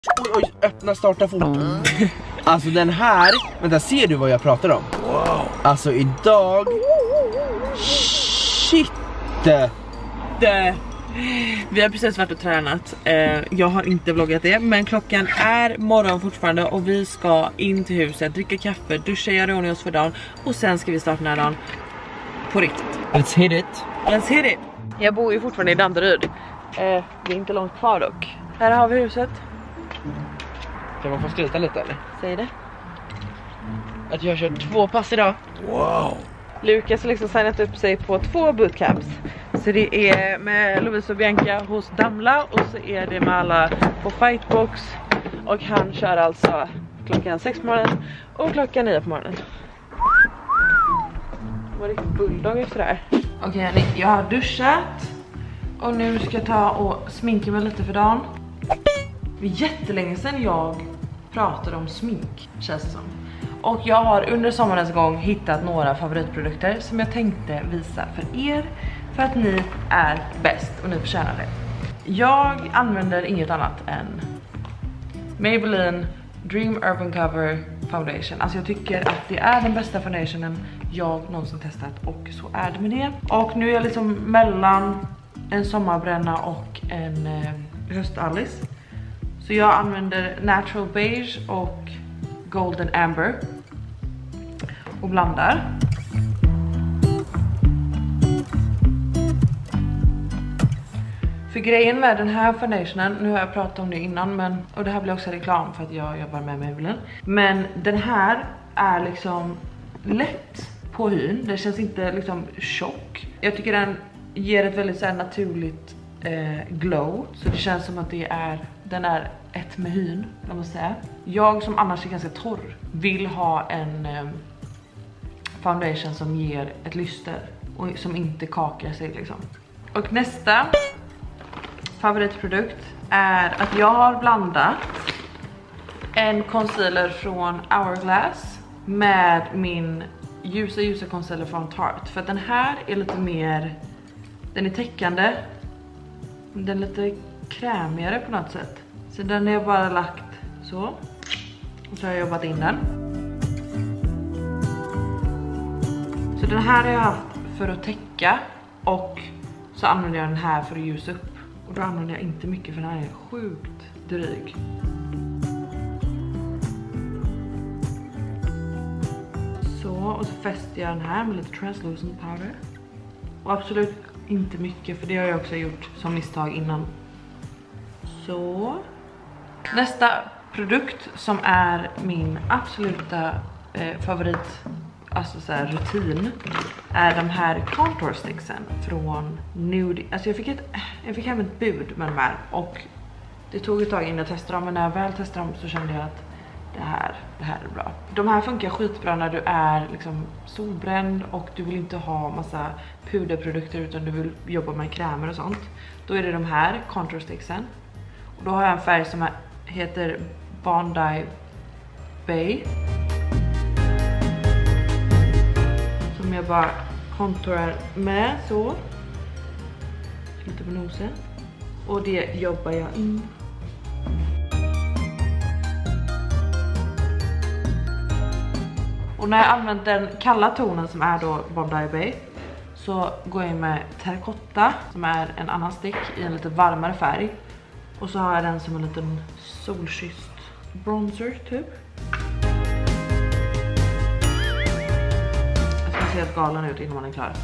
Oj, öppna, starta fort. Alltså den här, vänta, ser du vad jag pratar om? Wow. Alltså idag. Shit. Vi har precis varit och tränat. Jag har inte vloggat det, men klockan är morgon fortfarande och vi ska in till huset, dricka kaffe, duscha, göra ordning oss för dagen och sen ska vi starta den här dagen på riktigt. Let's hit it. Let's hit it. Jag bor ju fortfarande i Danderyd. Det är inte långt kvar dock. Här har vi huset. Kan man få skryta lite eller? Säg det. Att jag har kört 2 pass idag. Wow. Lukas har liksom signat upp sig på 2 bootcamps. Så det är med Lovisa och Bianca hos Damla och så är det med alla på Fightbox. Och han kör alltså klockan 6 på morgonen och klockan 9 på morgonen. Vad är det bulldog efter det här? Okej, hörni, jag har duschat. Och nu ska jag ta och sminka mig lite för dagen. Det är jättelänge sedan jag pratade om smink, känns det som. Och jag har under sommarens gång hittat några favoritprodukter som jag tänkte visa för er. För att ni är bäst och ni förtjänar det. Jag använder inget annat än Maybelline Dream Urban Cover Foundation. Alltså jag tycker att det är den bästa foundationen jag någonsin testat. Och så är det med det. Och nu är jag liksom mellan en sommarbränna och en höst-Alice. Så jag använder Natural Beige och Golden Amber. Och blandar. För grejen med den här foundationen, nu har jag pratat om det innan, men, och det här blir också reklam för att jag jobbar med Maybelline. Men den här är liksom lätt på hyn, det känns inte liksom tjock. Jag tycker den ger ett väldigt så här naturligt glow, så det känns som att den är ett med hyn, kan man säga. Jag som annars är ganska torr vill ha en foundation som ger ett lyster och som inte kakar sig liksom. Och nästa favoritprodukt är att jag har blandat en concealer från Hourglass med min ljusa concealer från Tarte. För att den här är lite mer, den är täckande, den är lite krämigare på något sätt. Så den har jag bara lagt så. Och så har jag jobbat in den. Så den här har jag haft för att täcka. Och så använder jag den här för att ljusa upp. Och då använder jag inte mycket för den här är sjukt dryg. Så, och så fäster jag den här med lite translucent powder. Och absolut inte mycket, för det har jag också gjort som misstag innan. Så. Nästa produkt som är min absoluta favorit, alltså så här rutin, är de här contour sticksen från Nude. Alltså jag fick hem ett bud med de här och det tog ett tag innan jag testade dem, men när jag väl testade dem så kände jag att det här är bra. De här funkar skitbra när du är liksom solbränd och du vill inte ha massa puderprodukter utan du vill jobba med krämer och sånt. Då är det de här contour sticksen. Och då har jag en färg som heter Bondi Bay. Som jag bara contourar med så. Lite på nosen. Och det jobbar jag in. Och när jag använt den kalla tonen som är då Bondi Bay, så går jag med terrakotta som är en annan stick i en lite varmare färg. Och så har jag den som en liten solkysst bronzer typ. Jag ska se helt galen ut innan man är klar.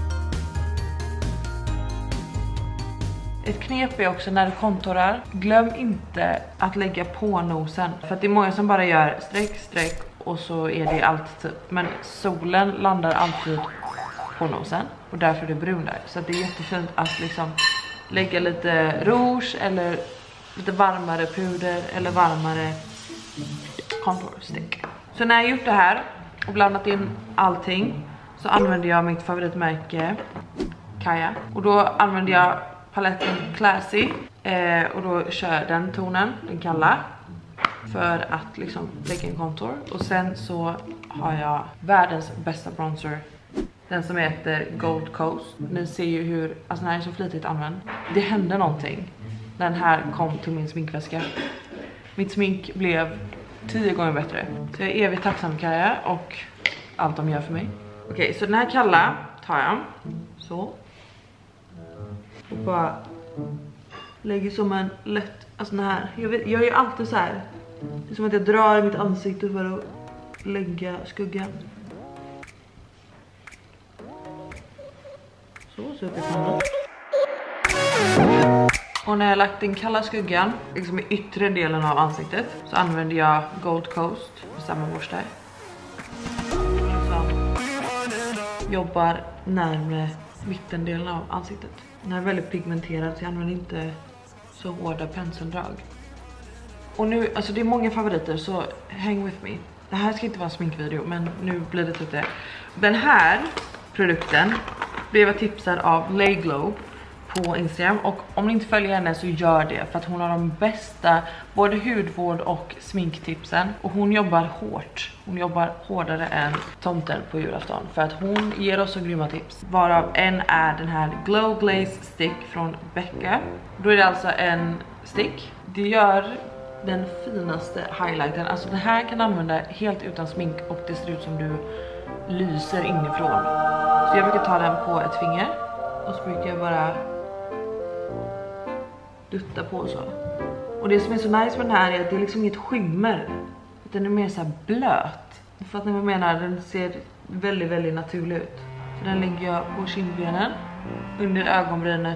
Ett knep är också när du kontourar, glöm inte att lägga på nosen. För att det är många som bara gör streck och så är det allt typ. Men solen landar alltid på nosen och därför är det brun där. Så det är jättefint att liksom lägga lite rouge eller lite varmare puder eller varmare contour stick. Så när jag gjort det här och blandat in allting så använder jag mitt favoritmärke Kaja. Och då använder jag paletten Classy och då kör jag den tonen, den kalla, för att liksom lägga en contour. Och sen så har jag världens bästa bronzer, den som heter Gold Coast. Ni ser ju hur, alltså den här är så flitigt använd. Det hände någonting när den här kom till min sminkväska. Mitt smink blev 10 gånger bättre. Så jag är evigt tacksam Kaja och allt de gör för mig. Okej, så den här kalla tar jag. Så. Och bara lägger som en lätt, alltså den här. Jag gör ju alltid så här. Det är som att jag drar mitt ansikte för att lägga skuggan. Så upp i pannan. Och när jag lagt den kalla skuggan liksom i yttre delen av ansiktet så använder jag Gold Coast med samma borste. Så jobbar närmare mittendelen av ansiktet. Den här är väldigt pigmenterad så jag använder inte så hårda penseldrag. Och nu, alltså det är många favoriter så hang with me. Det här ska inte vara en sminkvideo men nu blir det typ det. Den här produkten blev jag tipsad av Lay Glow på Instagram och om ni inte följer henne så gör det för att hon har de bästa både hudvård och sminktipsen och hon jobbar hårt. Hon jobbar hårdare än tomten på julafton för att hon ger oss så grymma tips. Varav en är den här Glow Glaze Stick från Becca. Då är det alltså en stick. Det gör den finaste highlighten. Alltså den här kan du använda helt utan smink och det ser ut som du lyser inifrån. Så jag brukar ta den på ett finger och så brukar jag bara dutta på så. Och det som är så nice med den här är att det är liksom inget skimmer. Den är mer så här blöt. För att ni menar, den ser väldigt, väldigt naturlig ut. Så den lägger jag på kindbenen, under ögonbrynet,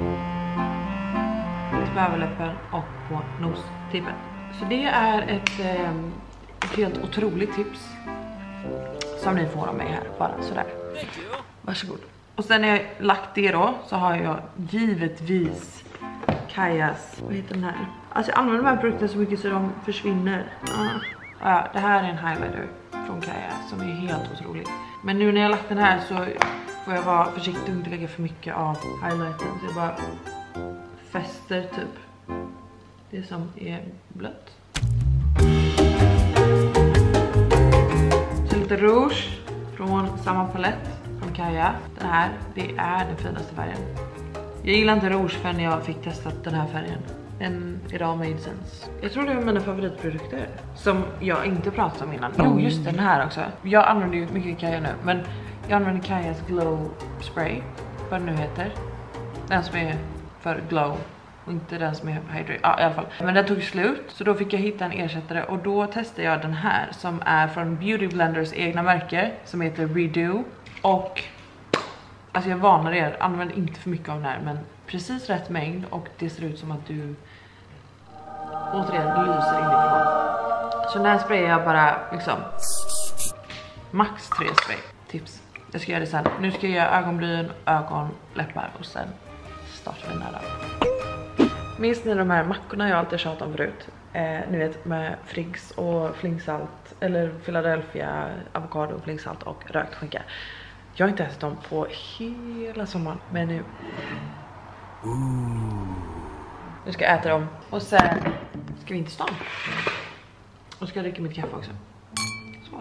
till överläppen och på nostippen. Så det är ett helt otroligt tips som ni får av mig här, bara sådär. Varsågod. Och sen när jag lagt det då så har jag givetvis Kajas, vad heter den här? Alltså jag använder de här produkterna så mycket så de försvinner. Ja, det här är en highlighter från Kaja som är helt otrolig. Men nu när jag lagt den här så får jag vara försiktig och inte lägga för mycket av highlighten. Så jag bara fäster typ det som är blött. Så lite rouge från samma palett från Kaja. Den här, det är den finaste färgen. Jag gillar inte rouge förrän jag fick testa den här färgen. It all made sense. Jag tror det är mina favoritprodukter som jag inte pratat om innan. Jo, just den här också. Jag använder ju mycket Kaja nu, men jag använder Kajas Glow Spray, vad den nu heter. Den som är för glow och inte den som är hydrate. Ja, i alla fall. Men den tog slut så då fick jag hitta en ersättare och då testade jag den här som är från Beauty Blenders egna märke som heter Redo. Och alltså jag varnar er, använd inte för mycket av den här, men precis rätt mängd och det ser ut som att du återigen lyser inifrån. Så den här sprayar jag bara liksom max 3 spray. Tips. Jag ska göra det sen. Nu ska jag göra ögonbryn, ögon, läppar och sen startar vi den här då. Minns ni de här mackorna jag alltid tjatat om förut? Ni vet med Friggs och flingsalt eller Philadelphia, avokado, flingsalt och rökt skinka. Jag har inte ätit dem på hela sommaren, men nu ska jag äta dem och sen ska vi inte stan. Och ska jag dricka mitt kaffe också. Så.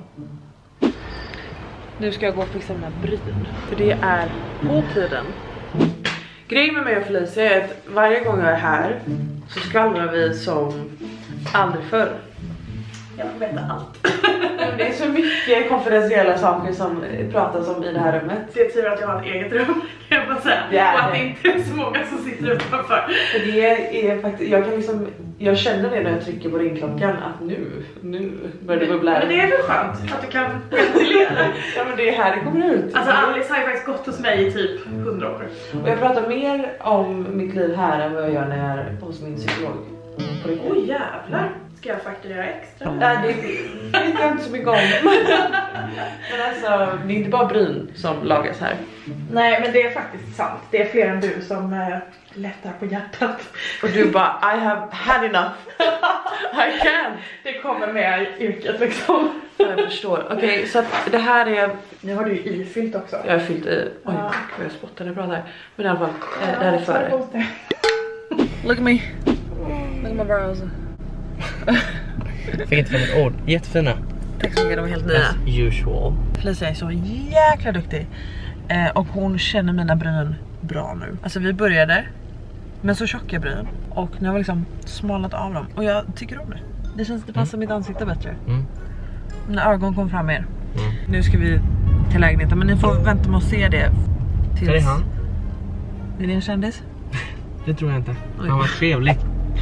Nu ska jag gå och fixa mina bryn, för det är på tiden. Grejen med mig och Felicia är att varje gång jag är här så skvallrar vi som aldrig förr. Jag får veta allt. Det är så mycket konfidentiella saker som pratas om i det här rummet. Det är tur att jag har ett eget rum, kan jag bara säga. Yeah. Och att det inte är så många som sitter utanför. För det är faktiskt, jag känner det när jag trycker på ringklockan att nu börjar det bubbla. Men det är väl skönt att du kan ventilera. Ja, men det är här det kommer ut. Alltså Alice har ju faktiskt gått hos mig i typ 100 år. Och jag pratar mer om mitt liv här än vad jag gör när jag är hos min psykolog. Oj jävlar. Ska jag fakturera extra? Nej, det vet jag inte så mycket om. Men alltså, det är inte bara bryn som lagas här. Nej, men det är faktiskt sant. Det är fler än du som lättar på hjärtat. Och du bara, I have had enough. I can't. Det kommer med yrket liksom. Jag förstår. Okej, så att det här är... Nu har du ju ifyllt också. Jag har fyllt i... Oj, vad jag spottade bra där. Men i alla fall, det här är före. Look at me. Look at my brows. Fick inte fram ett ord. Jättefina. Tack så mycket, de är helt nya. As usual. Felicia är så jäkla duktig. Och hon känner mina bryn bra nu. Alltså vi började Men så tjocka bryn. Och nu har jag liksom smalat av dem. Och jag tycker om det. Det känns att det passar mitt ansikte bättre. Mina ögon kom fram mer. Nu ska vi till lägenheten. Men ni får vänta med att se det. Är det han? Är det en kändis? Det tror jag inte. Han var trevlig.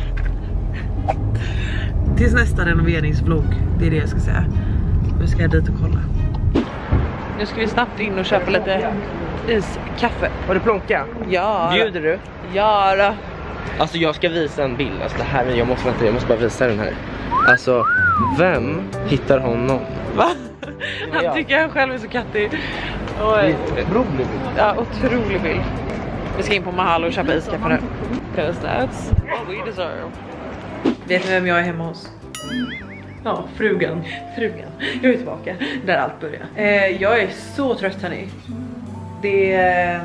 Tills nästa renoveringsvlogg. Det är det jag ska säga. Nu ska jag dit och kolla. Nu ska vi snabbt in och köpa lite iskaffe. Var det plonka? Ja. Bjuder du? Ja då. Alltså jag ska visa en bild. Alltså det här, jag måste bara visa den här. Alltså, vem hittar honom? Va? Han tycker han själv är så kattig. Otrolig bild. Ja, otrolig bild. Vi ska in på Mahalo och köpa iskaffe nu. Because that's what we deserve. Vet ni vem jag är hemma hos? Ja, frugan. Jag är tillbaka där allt börjar. Jag är så trött hörni. Det är...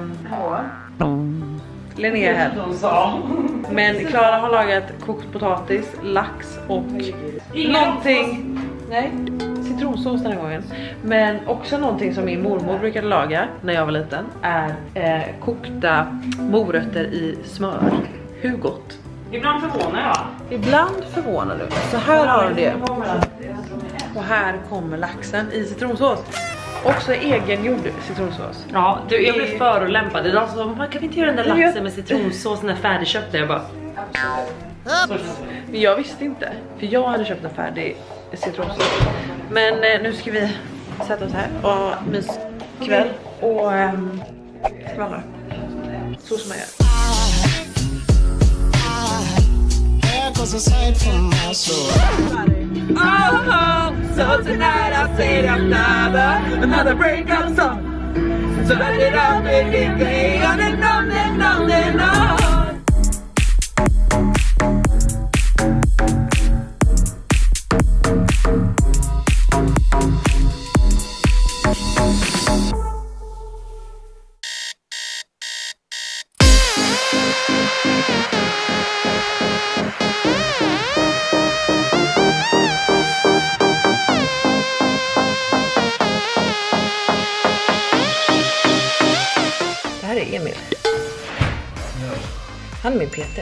Linnea här. Men Klara har lagat kokt potatis, lax och någonting. Nej, citronsås den här gången. Men också någonting som min mormor brukade laga när jag var liten är kokta morötter i smör. Hur gott? Ibland förvånar jag. Ibland förvånar du. Så här har du det. Och här kommer laxen i citronsås. Också egengjord citronsås. Ja, jag blev förolämpad. Det är någon som, man kan inte göra den där laxen med citronsås när färdigköpt. Jag bara... Men jag visste inte. För jag hade köpt en färdig citronsås. Men nu ska vi sätta oss här och myskväll. Och skvallra. Så som man gör. Oh, so tonight I'll say another breakup song. So let it up and it play on and on and on and on. Emil. Han är min PT.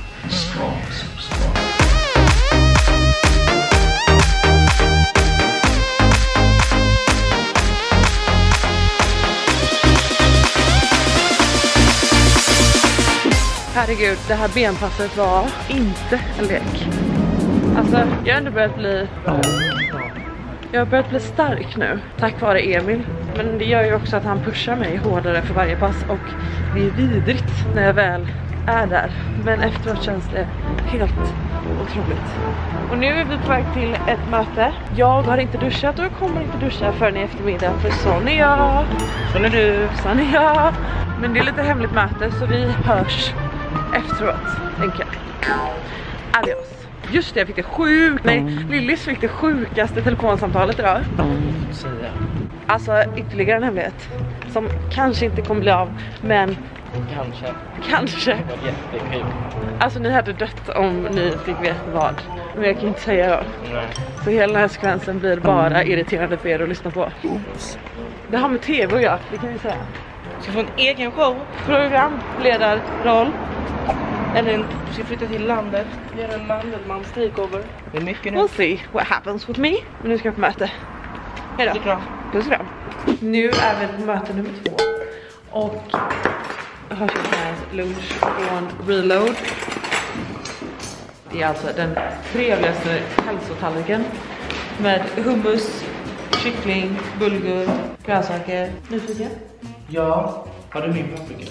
Herregud, det här benpasset var inte en lek. Alltså, jag har ändå börjat bli... Jag har börjat bli stark nu, tack vare Emil. Men det gör ju också att han pushar mig hårdare för varje pass. Och det är vidrigt när jag väl är där. Men efteråt känns det helt otroligt. Och nu är vi på väg till ett möte. Jag har inte duschat och jag kommer inte duscha förrän i eftermiddag. För sån är jag, sån är du, sån är jag. Men det är lite hemligt möte så vi hörs efteråt, tänker jag. Adios. Just det, jag fick det Lillis fick det sjukaste telefonsamtalet idag. Alltså ytterligare en hemlighet som kanske inte kommer bli av, men kanske. Alltså ni hade dött om ni fick veta vad. Men jag kan inte säga då. Så hela den här sekvensen blir bara irriterande för er att lyssna på. Det har med tv att göra, det kan vi säga. Ska få en egen show. Programledarroll. Eller du ska flytta till landet. Göra en mandelmans takeover. Det är mycket nu. We'll see what happens with me. Men nu ska jag på möte. Hejdå. Puss och kram. Nu är vi på möte nummer 2. Och jag har köpt här lunch från Reload. Det är alltså den trevligaste hälsotallriken. Med hummus, kyckling, bulgur, grönsaker. Nyfiken? Ja, har du min paprika?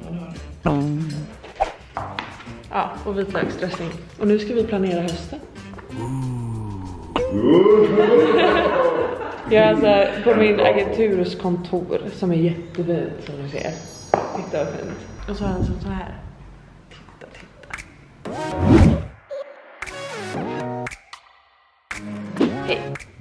Ja, och vitlöksdressing. Och nu ska vi planera hösten. Jag är alltså på min agenturs kontor som är jättefint som du ser. Titta vad fint. Och så har han så här. Titta. Hej.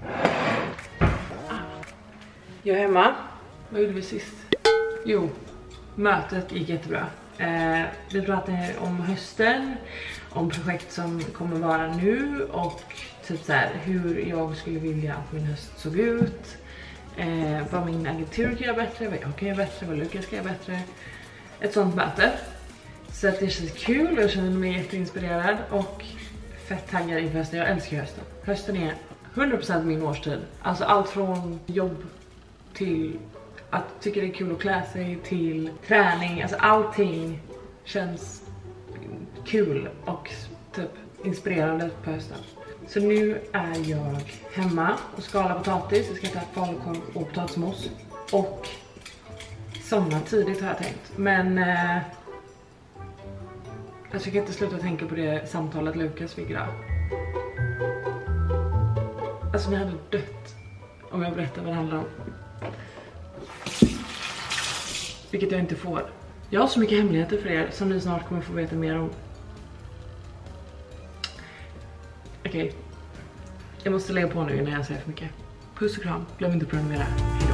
Jag är hemma. Vad gjorde vi sist? Jo, mötet gick jättebra. Vi pratade om hösten, om projekt som kommer vara nu och typ så här, hur jag skulle vilja att min höst såg ut, vad min agentur kan göra bättre, vad jag kan göra bättre, vad Lukas kan göra bättre. Ett sånt möte. Så att det känns kul och jag känner mig jätteinspirerad och fett taggad inför hösten. Jag älskar hösten. Hösten är 100% min årstid. Alltså allt från jobb till att tycka det är kul att klä sig till träning. Alltså allting känns kul och typ inspirerande på hösten. Så nu är jag hemma och skalar potatis. Jag ska ta falukorv och potatismos. Och somna tidigt har jag tänkt. Men jag kan inte sluta tänka på det samtalet Lukas fick idag. Alltså ni hade dött om jag berättade vad det handlar om. Vilket jag inte får. Jag har så mycket hemligheter för er som ni snart kommer få veta mer om. Okej. Jag måste lägga på nu innan jag säger för mycket. Puss och kram. Glöm inte att prenumerera. Hejdå.